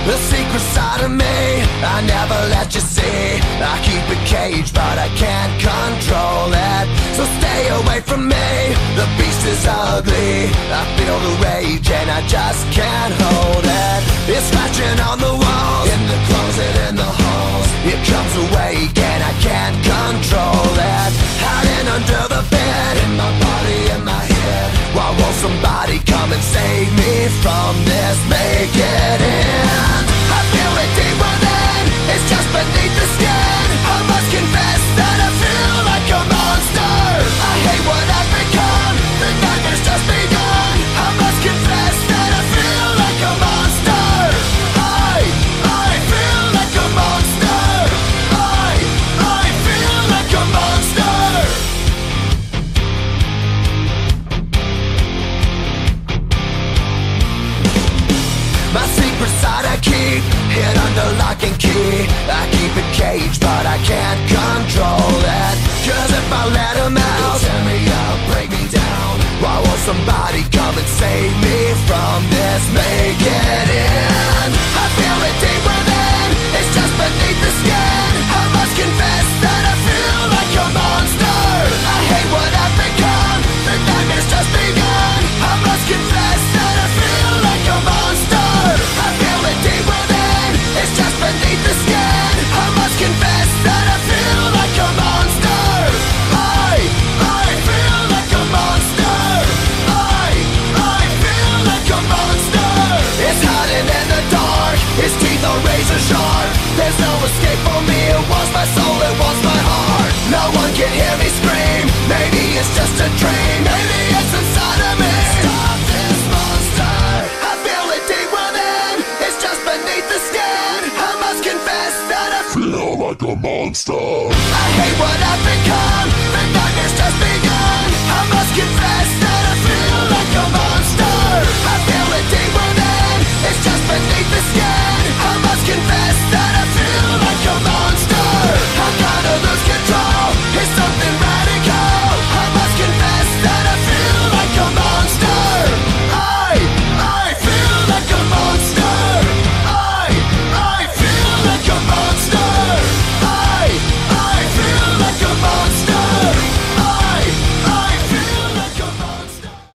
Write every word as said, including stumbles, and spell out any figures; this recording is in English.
The secret side of me I never let you see. I keep it caged but I can't control it. So stay away from me, the beast is ugly. I feel the rage and I just can't hold it. It's scratching on the walls, in the closet, in the halls. It comes awake and I can't control it. Hiding under the bed, in my body, in my head. Why won't somebody come and save me from this? Make it end. I feel it deep within, it's just beneath the skin. I must confess that I feel like a monster. I hate what I've become, the nightmare's just begun. I must confess that I feel like a monster. I, I feel like a monster. I, I feel like a monster. My secret side I keep hid under lock and key. I keep it caged but I can't control it. Cause if I let him out, he'll tear me up, break me down. Why won't somebody come and save me from this? Make it end. I feel it deep within, it's just beneath the skin. I must confess that I feel like a monster. I hate what I've become, the nightmare's just begun. I must confess that I feel like a monster. I feel it deep within, it's just beneath the skin. I must confess that I feel like a monster. I, I feel like a monster. I, I feel like a monster. It's hiding in the dark, its teeth are razor sharp. There's no escape for me, it wants my soul, it wants my heart. No one can hear me scream, maybe it's just a dream. Maybe it's inside of me. Stop this monster. I feel it deep within, it's just beneath the skin. I must confess that I feel like a monster. I hate what I've become,